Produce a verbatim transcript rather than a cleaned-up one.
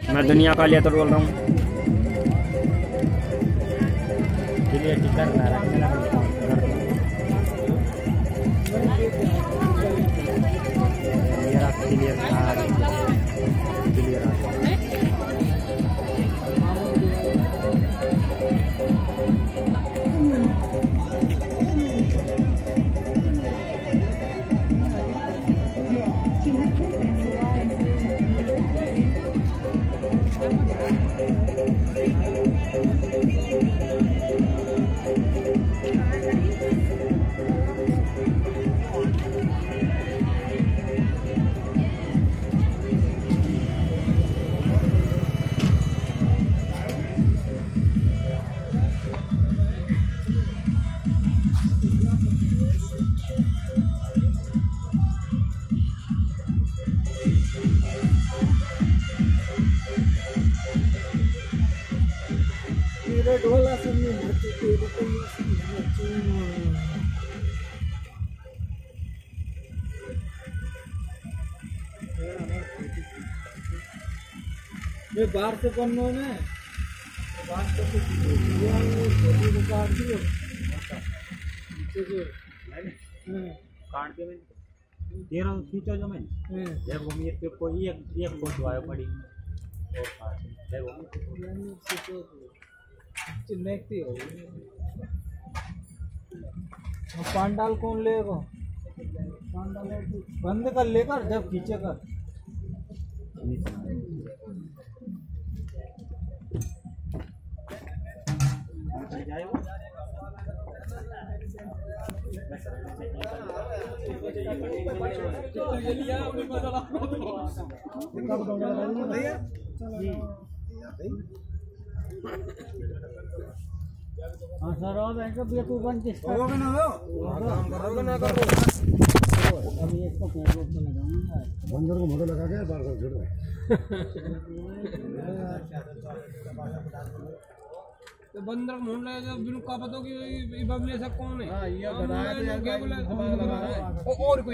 मैं दुनिया का लिया तो बोल रहा हूँ। ढोला सब में ये बाहर से करना है ना, बाहर से कुछ छोटी को काट दियो, नीचे जो काट के मैंने तेरह खींचा जो मैंने जब वो मेरे पे कोई एक एक फोटो आया पड़ी और काट जब वो चिन्हती हो। पांडाल कौन लेगा? पांडाल बंद कर लेकर जब खींचे कर हाँ सर और ऐसा भी तू बन के हो ना हो काम करोगे ना करो अभी इसको पेड़ पे लगाऊंगा बंदर को मोटा लगा के बाहर कर छोड़ तो बंदर को मोड़ लगा बिल्कुल का पता कि ये बबले से कौन है। हां ये बताया तो क्या बोला लगा रहा है और